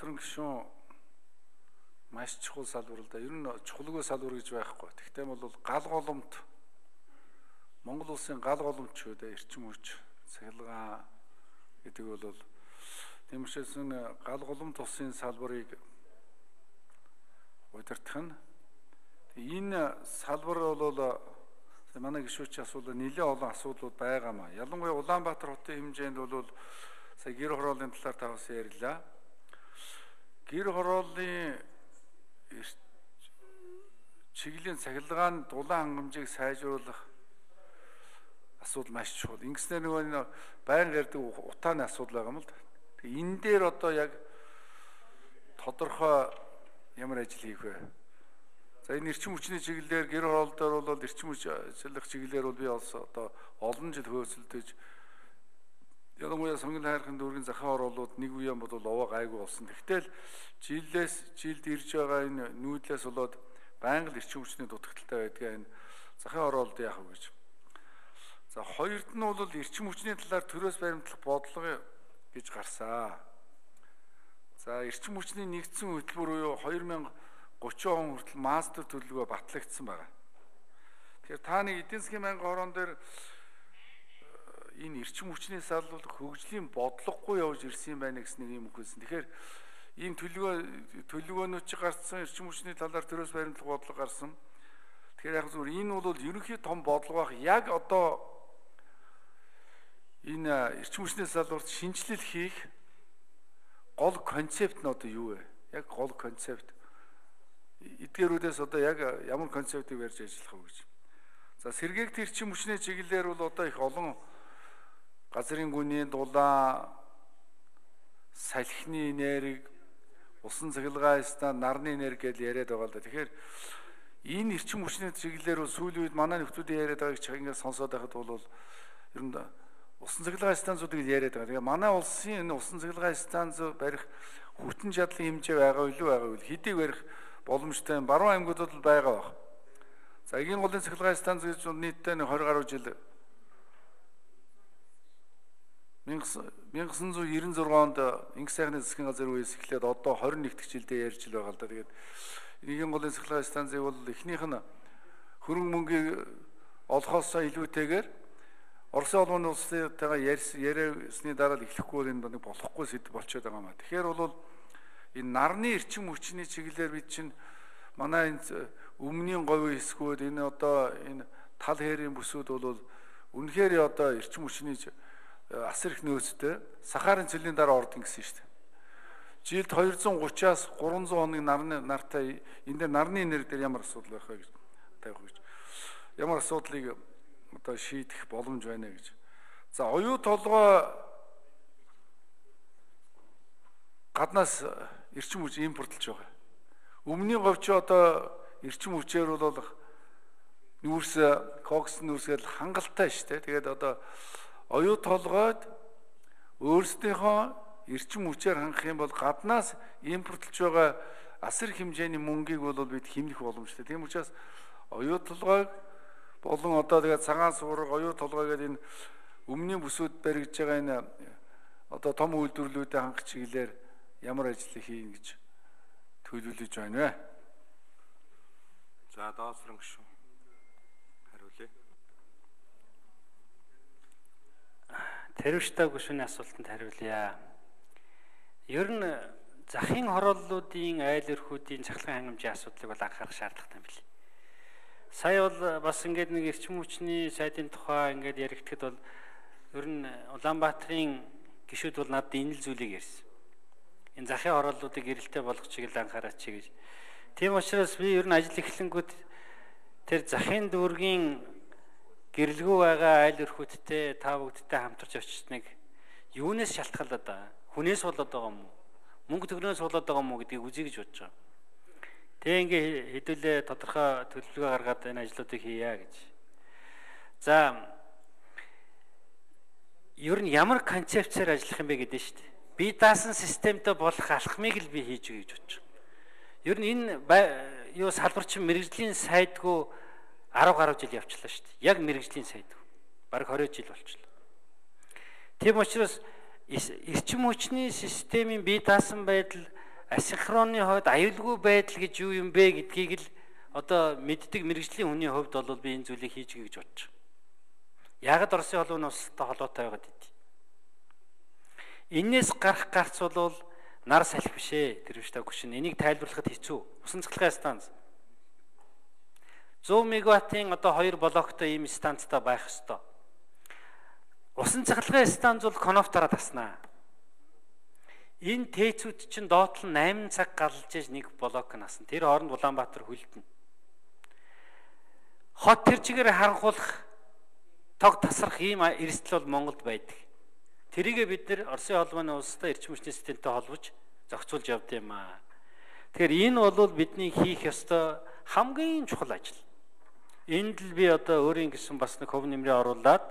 доосрон гишүүн маш чухал салбар л да. Ер нь чухалгүй салбар гэж байхгүй. Тэгтээ бол гал голомт Монгол улсын гал голомт ч үү эрчим хүч цахилгаан гэдэг бол тийм учраас гал голомт улсын салбарыг удирдах нь энэ салбар бол манай гишүүч асуудал нэлээд олон асуудлууд байгаамаа. Ялангуяа Улаанбаатар хотын хэмжээнд бол сая гэр хорооллын талаар тавс ярьлаа. Гэр хорооллын чиглэлийн цахилгаан дулаан хангамжийг сайжруулах асуудал маш чухал. Ингэснээр нөгөө байнга ярьдаг утааны асуудал байгаа юм л да. Тэгээ энэ дээр одоо яг тодорхой ямар ажил хийх вэ? За энэ эрчим хүчний чиглэлээр гэр хорооллоор бол эрчим хүч ажиллах чиглэлээр бол би одоо олон жил хөөцөлдөж ялангуяа сонгон хайрхын дүүргийн захын оруулууд нэг үеийн бол овоо гайгүй болсон. Тэгтэл жилд ирж байгаа энэ нүүдлээс болоод байнга л эрчим хүчний дутагдaltaй байдгаа энэ захын оруулалт яах вэ гэж. За хоёрт нь бол эрчим хүчний талаар төрөөс баримтлах бодлого гэж гарсаа. За эрчим хүчний нэгдсэн хөтөлбөр буюу 2030 он хүртэл мастер төлөвлөгөө батлагдсан байна. Тэгэхээр та нэг эдийн засгийн байнгын хорон дээр энэ эрчим хүчний салбар хөгжлийн бодлогогүй явж ирсэн байна гэсэн нэг юм өгсөн. Тэгэхээр ийм төлөвлөгөөнүүд чи гарцсан эрчим хүчний талаар төрөөс баримтлах бодлого гарсан. Тэгэхээр яг зүгээр энэ бол ерөнхий том бодлого байх. Яг одоо энэ эрчим хүчний салбарт шинжилэл хийх гол концепт нь одоо юу вэ? Яг гол концепт эдгээрүүдээс одоо яг ямар концептыг барьж ажиллах вэ гэж. За сэргээгт эрчим хүчний чиглэлээр бол одоо их олон газрын гүний дулаан, салхины энерги, усан цахилгаан стандарт, нарны энерги гэж яриад байгаа л да. Тэгэхээр энэ эрчим хүчний чиглэлээр сүүлийн үед манай нөхдүүдийн яриад байгааг ч ингээд сонсоод байхад бол ер нь усан цахилгаан станцуудыг яриад байгаа. Тэгээ манай улсын энэ усан цахилгаан станц барих хүчин чадлын хэмжээ байгаа илүү байгаа үл хэдийг барих боломжтой баруун аймагуудад л байгаа баг. За эгийн голын цахилгаан станц гэж нийтдээ 20 гаруй жил 1996 онд Инх сайхны засгийн газар үеэс эхлээд одоо 21 дэх жилдээ ярьж л байгаа л да. Тэгээд эгийн голын цахилгаан станцыг бол эхнийх нь хөрөнгө мөнгийг олохоосоо илүүтэйгээр Оросын улманы улсынтайгаа ярьсны дараа л эхлэхгүй энэ нэг болохгүй сэдв болчиход байгаа маа. Тэгэхээр бол энэ нарны эрчим хүчний чиглэлээр бид чинь манай энэ өмнгийн говийн хэсгүүд энэ одоо энэ тал хэрийн бүсүүд бол үнэхээр одоо эрчим хүчний асар их нөөцтэй сахарын цэлийн дараа ордон гэсэн шүү дээ. Жилд 230-аас 300 хоног нартай энэ дээр нарны энерги дээр ямар асуудал байх вэ гэж тавих гэж. Ямар асуудлыг одоо шийдэх боломж байна гэж. За оюу толгой гаднаас эрчим хүч импортлж байгаа. Өмнөний говь чи одоо эрчим хүчээр бол нүүрс кокс нүүрсгээл хангалттай шүү дээ. Тэгээд одоо оюу толгойд өөрсдийнхөө эрчим хүчээр хангах юм бол гаднаас импортлж байгаа асар их хэмжээний мөнгийг бол бид хэмнэх боломжтой. Тийм учраас оюу толгойг болон одоо тэгээд цагаан суурга оюу толгой гэдэг энэ өмнөний бүсүүд баригдж байгаа энэ одоо том үйлдвэрлэлүүдэд хангах чиглэлээр ямар ажил хийн гэж төлөвлөж байна вэ? За доосрон гүшүүн хариулъя. Тэрвштэй гүшүүний асуултанд хариулъя. Ер нь захын хорооллуудын айл өрхүүдийн цахилгаан хангамжийн асуудлыг бол анхаарах шаардлагатай юм билээ. Сая бол бас ингээд нэг эрчим хүчний сайдын тухай ингээд яригдэхэд бол ер нь Улаанбаатарын гишүүд бол надад энэ л зүйлийг ярьсан. Энэ захын хорооллуудыг эрэлттэй болгох чиглэл анхаараач гэж. Тийм учраас би ер нь ажил эхлэнгүүд тэр захын дүүргийн гэрэлгүй байгаа айл өрхүүдтэй та бүгдтэй хамтарч очиж нэг юунаас шалтгаалаад байгаа? Хүнээс болоод байгаа юм уу? Мөнгө төгрөгөөс болоод байгаа юм уу гэдгийг үзье гэж бодож байгаа. Тэгээ ингээ хэдүүлээ тодорхой төлөвлөгөө гаргаад энэ ажлуудыг хийя гэж. За ер нь ямар концепцээр ажиллах юм бэ гэдэг нь шүү дээ. Би даасан системтэй болох алхмыг л би хийж өгье гэж бодож байгаа. Ер нь энэ юу салбар чинь мэрэгжлийн сайдгүй 10 гаруй жил явчлаа шүү дээ. Яг мэрэгжлийн сайдгүй. Бараг 20 жил болчихлоо. Тийм учраас эрчим хүчний системийн бие даасан байдал асинхронны хувьд аюулгүй байдал гэж юу юм бэ гэдгийг л одоо мэддэг мэрэгжлийн хүний хувьд бол би энэ зүйлийг хийж гээ гэж бодож байна. Яг Оросын холбооны улстай холбоотой байгаад идэв. Энээс гарах гарц бол нар салхи биш ээ. Тэр биш та гүшин. Энийг тайлбарлахад хэцүү. Усан цахилгаан станц 100 мегаваттын одоо 2 блоктой ийм станцтай байх ёстой. Усан цахилгаан станц бол конофтороо таснаа. Энэ тээцүүд чинь доотлон 8 цаг галж иж нэг блок насан. Тэр хооронд Улаанбаатар хүлдэнэ. Хот тэр чигээр харанхуулах тог тасрах ийм эрсдэл бол Монголд байдаг. Тэрийгээ бид нэр Оросын холбооны улстай эрчим хүчний системтэй холбож зохицуулж явд юм аа. Тэгэхээр энэ бол бидний хийх ёстой хамгийн чухал ажил. Энд л би одоо өөрийн гэсэн бас нэг хөв нэмрээ оруулаад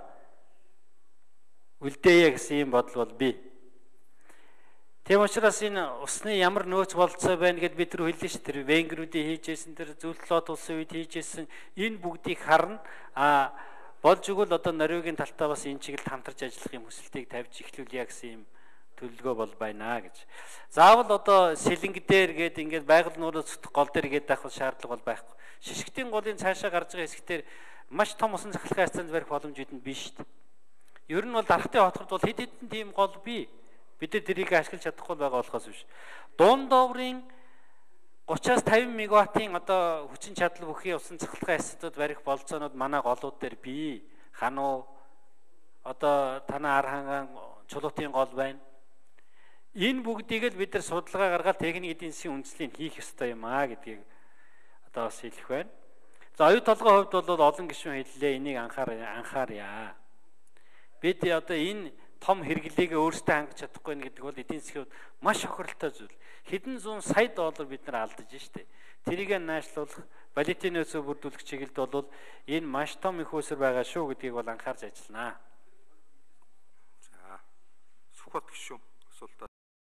үлдээе гэсэн юм бодол бол бий. Тийм учраас энэ усны ямар нөөц болцоо байна гэд бид нар хэллээ ш. Тэр венгрүүдийн хийжсэн, тэр зөвлөлт улсын үед хийжсэн энэ бүгдийг харна. Болж игэл одоо Норвегийн талтаа бас энэ чиглэлд хамтарч ажиллах юм хүсэлтийг тавьж эхлүүлье гэсэн юм төлөвлөгөө бол байна гэж. Заавал одоо сэлэнг дээр гээд ингээд байгаль нуурын цутх гол дээр гээд байх шаардлага бол байхгүй. Шишгтийн голын цаашаа гарч байгаа хэсгээр маш том усан цахилгаан станц барих боломж үүдэнд биш шүү дээ. Ер нь бол дарахтын хотод бол хэд хэдэн тийм гол бий. Бид нар тэрийг ашиглаж чадахгүй байгаа болохоос биш. Дунд дооврын 30-аас 50 мегаваттын одоо хүчин чадал бүхий усан цахилгаан станцууд барих болцоонууд манай голууд дээр бий. Хануу одоо танаа Арханган чулуутын гол байна. Энэ бүгдийг л бид нар судалгаа гаргаад техник эдийн засгийн үндэслэлийг хийх ёстой юм аа гэдгийг одоо бас хэлэх байна. За оюу толгойн хувьд бол олон гишүүн хэллээ. Энийг анхаарья. Бид одоо энэ том хэрэглээг өөрсдөө хангаж чадахгүй гэдэг бол эдийн засгийн хувьд маш хохиролтой зүйл. Хэдэн зуун сая доллар бид нар алдаж штэ. Тэрийг наашлуулах балетын нөөцөө бүрдүүлэх чиглэлд бол энэ маш том их усэр байгаа шүү гэдгийг бол анхаарч ажиллана. За Сүхбат гишүүн асуултаа